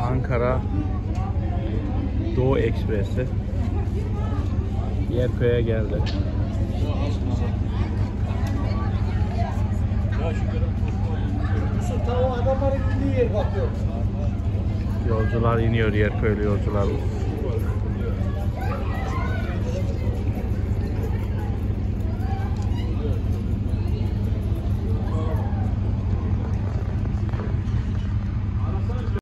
Ankara Doğu Ekspresi Yerköy'e geldi. Yolcular iniyor, Yerköylü yolcular.